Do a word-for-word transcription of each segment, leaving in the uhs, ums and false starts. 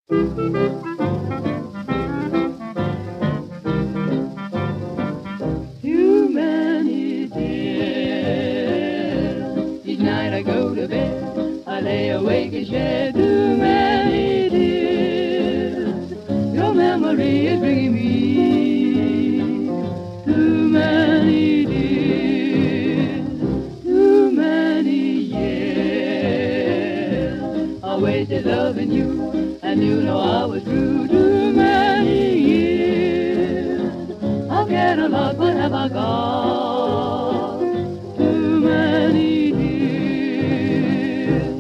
Too many tears. Each night I go to bed, I lay awake and shed too many tears. Your memory is bringing me too many tears, too many years. I wasted loving you, and you know I was true. Too many years. I've got a lot, but have I got too many tears?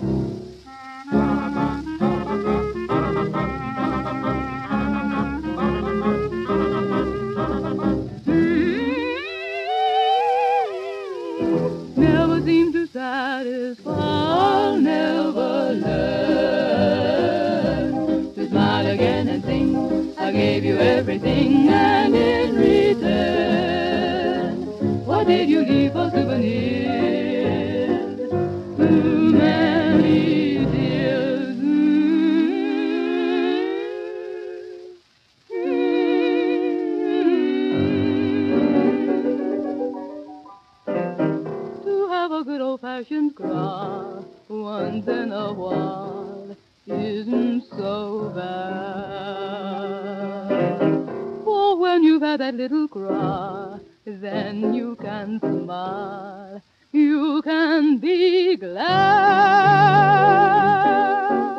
Never seem to satisfy, I'll never learn to smile again and sing. I gave you everything, and in return, what did you leave for souvenirs? Too many tears. To have a good old-fashioned cry once in a while isn't so bad. For when you've had that little cry, then you can smile, you can be glad.